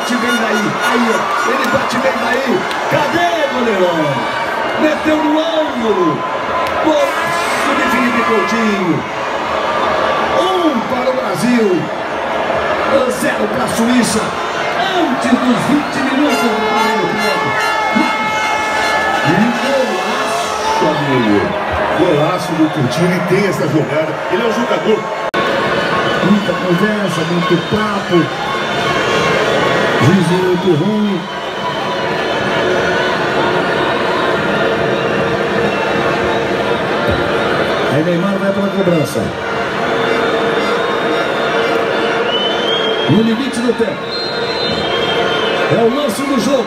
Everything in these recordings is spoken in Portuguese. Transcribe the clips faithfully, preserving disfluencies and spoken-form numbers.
bate bem daí. Aí, ó. Ele bate bem daí. Cadê, goleirão? Meteu no ângulo. Golaço de Felipe Coutinho. Um para o Brasil. Zero para a Suíça. Antes dos vinte minutos do primeiro tempo. E golaço, amigo. Golaço do Coutinho. Ele tem essa jogada. Ele é um jogador. Muita conversa, muito papo. Juizinho muito ruim. Aí Neymar vai para a cobrança. No limite do tempo. É o lance do jogo.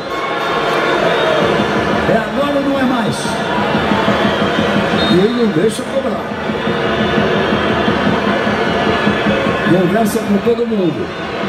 É agora ou não é mais? E ele não deixa cobrar. Conversa com todo mundo.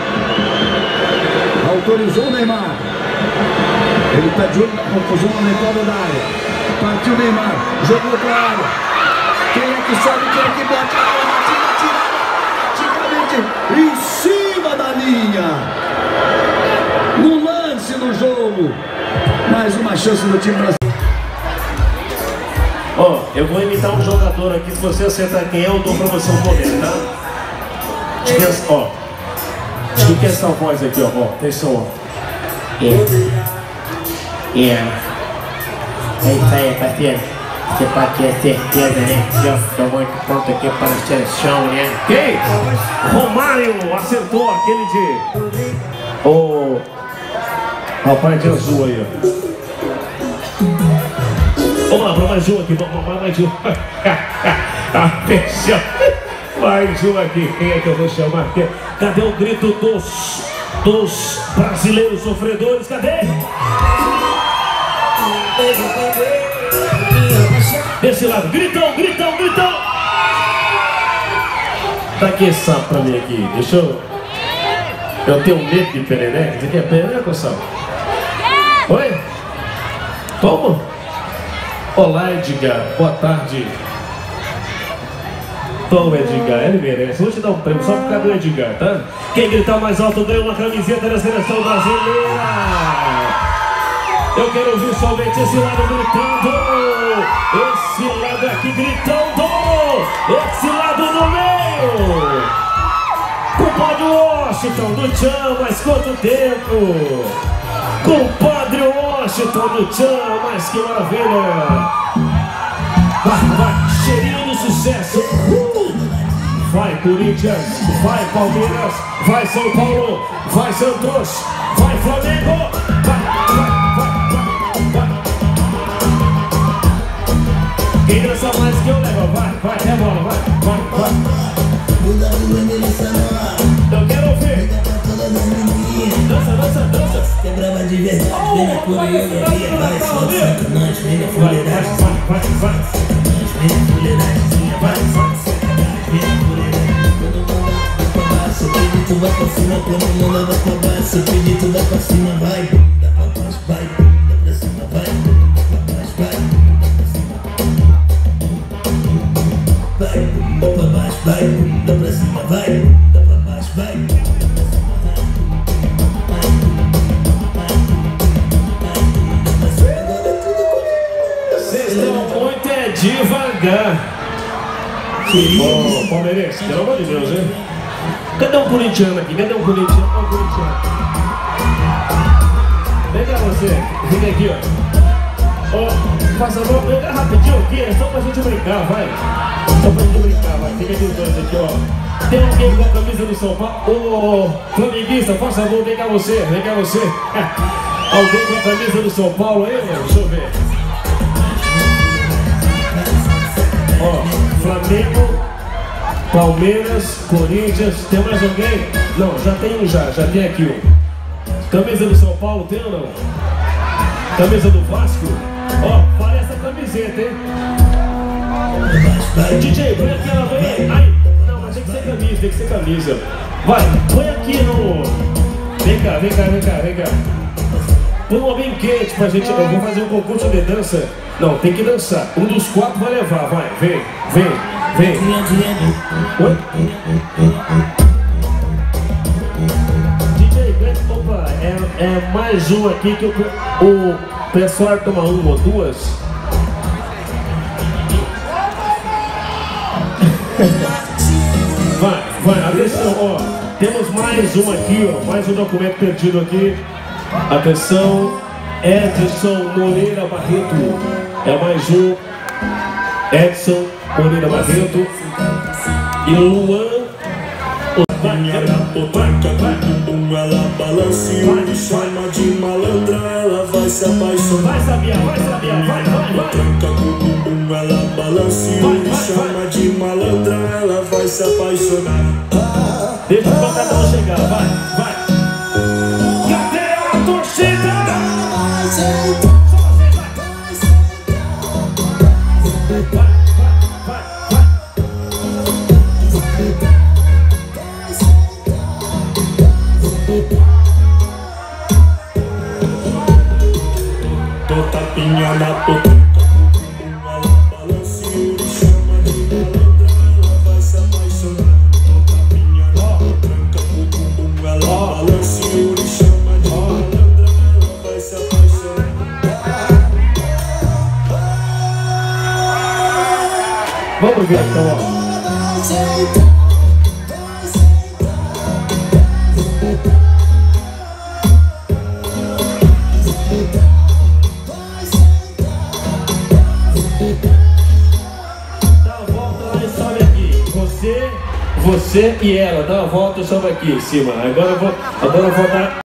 Autorizou o Neymar. Ele está de olho na confusão na entrada da área. Partiu o Neymar. Jogou para a área. Quem é que sobe? Quem é que bate? Tira, tira, tira. Em cima da linha. No lance do jogo. Mais uma chance do time brasileiro. Ó, oh, eu vou imitar um jogador aqui. Se você acertar quem é, eu dou pra você um poder, tá? Ó, o que é essa voz aqui, ó? Ó, atenção, ó. É. É. É isso aí, parceiro. Você pode ter certeza, né? Eu estou muito pronto aqui para a seleção, né? Quem? Romário acertou aquele de... O... Rapaz de azul aí, ó. Vamos lá, para mais um aqui. Vamos lá, mais um. Atenção. Mais um aqui. Quem é que eu vou chamar? Cadê o grito dos, dos brasileiros sofredores? Cadê? Desse lado. Gritão, gritão, gritão. Dá aqui esse sapo pra mim aqui. Deixa eu... Eu tenho medo de perereca. Você quer perereca ou sapo? Oi? Toma. Olá, Edgar. Boa tarde. Toma, Edgar. Ele merece. Vou te dar um prêmio só por causa do Edgar, tá? Quem gritar mais alto ganha uma camiseta da seleção brasileira. Eu quero ouvir somente esse lado gritando. Esse lado aqui gritando. Esse lado no meio. Compadre Washington do Tchan, mas quanto tempo? Compadre Washington do Tchan, mas que maravilha. Vai, vai, cheirinho do sucesso. uh! Vai Corinthians, vai Palmeiras, vai São Paulo, vai Santos, vai Flamengo. Vai, vai, vai, vai, vai. Quem dança mais que eu levo, vai, vai, é bola, vai, vai, vai. Eu quero ouvir. Dança, dança, dança. Quebrava de verdade, vem na coreografia. Vai, solta, solta, nós, vem na fuleiragem. Vai, vai, vai, vai. Vem na fuleiragem, vai, vai. Vem na fuleiragem, quando manda vai pra baixo. O pedito vai pra cima, quando manda vai pra baixo. O pedito vai pra cima, vai. Dá pra baixo, vai. Dá pra cima, vai. Dá pra baixo, vai. Vai, dá pra baixo, vai. Dá pra cima, vai. Dá pra baixo, vai. Devagar. Ô, oh, palmeirense, pelo amor de Deus, hein? Cadê um corintiano aqui? Cadê um corintiano? Ó, um corintiano. Vem cá você, fica aqui, ó. Ó, oh, faça a mão, vem cá rapidinho aqui, é só pra gente brincar, vai. Só pra gente brincar, vai. Fica aqui os dois aqui, ó. Tem alguém com a camisa do São Paulo? Ô, oh, flamenguista, faça a mão, vem cá você, vem cá você. Alguém com a camisa do São Paulo aí, mano? Deixa eu ver. Ó, Flamengo, Palmeiras, Corinthians, tem mais alguém? Não, já tem um já, já tem aqui um. Camisa do São Paulo tem ou não? Camisa do Vasco? Ó, vale essa camiseta, hein? D J, põe aqui, ela vem. Ai, não, mas tem que ser camisa, tem que ser camisa. Vai, põe aqui no... Vem cá, vem cá, vem cá, vem cá. Põe um bem quente pra gente. Eu vou fazer um concurso de dança. Não, tem que dançar. Um dos quatro vai levar, vai. Vem, vem, vem. Oi? D J, opa, é é mais um aqui que o, o pessoal toma uma ou duas. Vai, vai, atenção, ó. Temos mais um aqui, ó. Mais um documento perdido aqui. Atenção, Edson Moreira Barreto. É mais um. Edson Moreira Barreto. E Luan. Ela balanceou, me chama de malandra, ela vai se apaixonar. Vai, Sabia, vai, Sabia, vai, vai, vai. Tranca com o bumbum, ela balanceou, me chama de malandra, ela vai se apaixonar. Deixa o pancadão chegar, vai, vai. Cadê a torcida? Vai, vai, vai, vai. Tô tapinha na toca, ela balanceou, me chama de malandra, ela vai se apaixonar. Tô tapinha na tranca com o bumbum, ela balanceou, me chama de malandra, ela vai se apaixonar. Vamos ver então, ó. Dá a volta lá e sobe aqui. Você, você e ela, dá a volta e sobe aqui em cima. Agora eu vou, agora eu vou dar.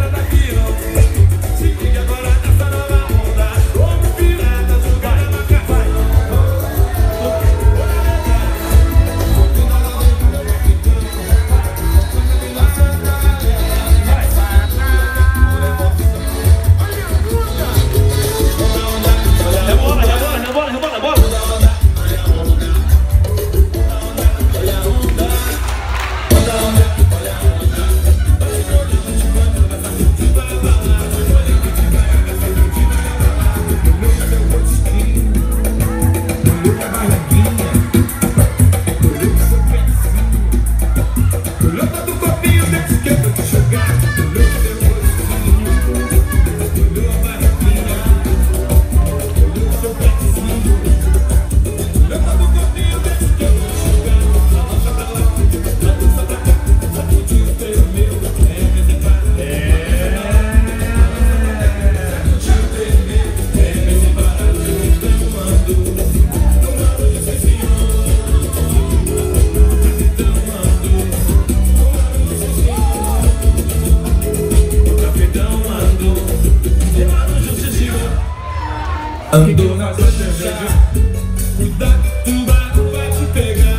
Andou na cerveja, cuidado, tubarão vai te pegar.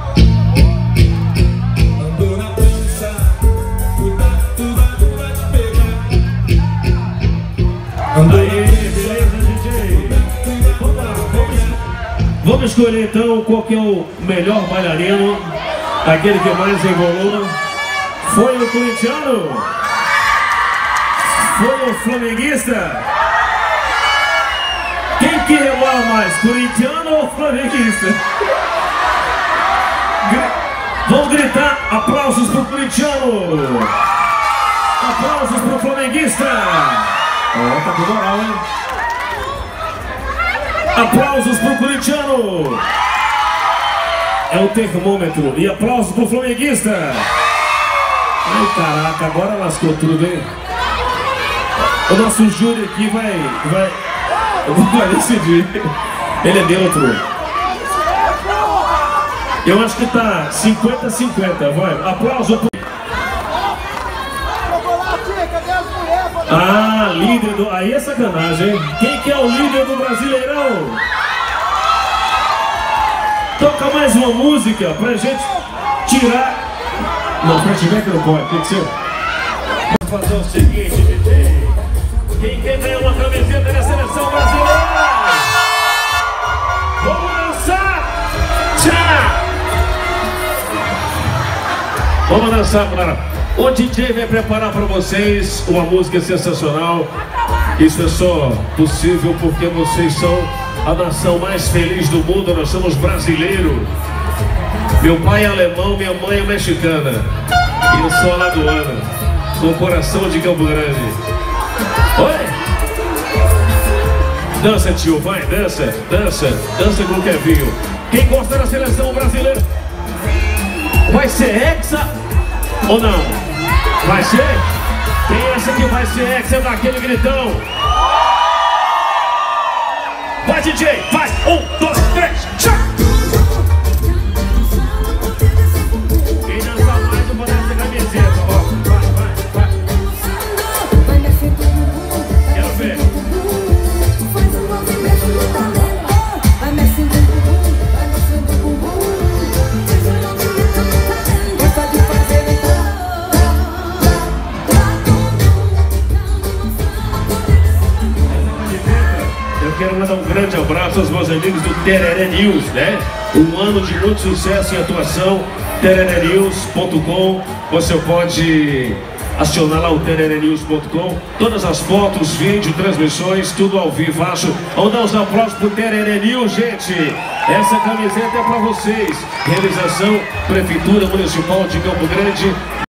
Andou na prancha, cuidado, tubarão vai te pegar. Andou Aí, beleza, D J? Vamos lá, vamos, vamos escolher então qual que é o melhor bailarino, aquele que mais evoluiu. Foi o corintiano? Foi o flamenguista? Quem que rebola mais, corintiano ou flamenguista? Vamos gritar aplausos pro corintiano! Aplausos pro flamenguista! Ó, oh, tá com moral, hein? Aplausos pro corintiano! É o termômetro. E aplausos pro flamenguista! Ai, caraca, agora lascou tudo, hein? O nosso júri aqui vai... vai... vai decidir. Ele é neutro. Eu acho que tá cinquenta a cinquenta, vai. Aplauso pro... Ah, líder do... Aí é sacanagem, hein? Quem que é o líder do Brasileirão? Toca mais uma música pra gente tirar... Não, pra tiver que não pode, tem que ser... Vamos fazer o seguinte, D J. Quem quer ganhar uma camiseta da seleção brasileira? Vamos dançar! Tchau! Vamos dançar, galera. O D J vai preparar para vocês uma música sensacional. Isso é só possível porque vocês são a nação mais feliz do mundo. Nós somos brasileiros. Meu pai é alemão, minha mãe é mexicana. E eu sou alagoana. o coração de Campo Grande. Oi? Dança, tio, vai, dança, dança, dança com o Kevinho. Quem gosta da seleção brasileira? Vai ser hexa ou não? Vai ser? Quem acha que vai ser hexa daquele gritão? Vai, D J, vai, um, dois, três, tchau! Quem dança mais, eu vou nessa camiseta, ó. Vai, vai, vai. Quero ver. Eu quero mandar um grande abraço aos meus amigos do Tereré News, né? Um ano de muito sucesso em atuação, tereré news ponto com. Você pode acionar lá o tereré news ponto com. Todas as fotos, vídeos, transmissões, tudo ao vivo, acho. Vamos dar uns aplausos pro Tereré News, gente. Essa camiseta é para vocês. Realização Prefeitura Municipal de Campo Grande.